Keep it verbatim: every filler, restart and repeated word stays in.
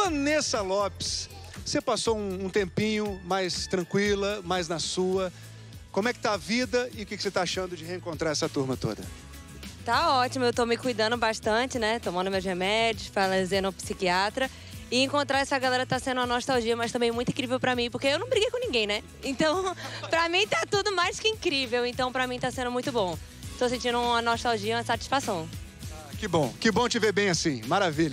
Vanessa Lopes, você passou um, um tempinho mais tranquila, mais na sua. Como é que tá a vida e o que, que você tá achando de reencontrar essa turma toda? Tá ótimo, eu tô me cuidando bastante, né? Tomando meus remédios, fazendo um psiquiatra. E encontrar essa galera tá sendo uma nostalgia, mas também muito incrível pra mim, porque eu não briguei com ninguém, né? Então, pra mim tá tudo mais que incrível. Então, pra mim tá sendo muito bom. Tô sentindo uma nostalgia, uma satisfação. Ah, que bom, que bom te ver bem assim. Maravilha.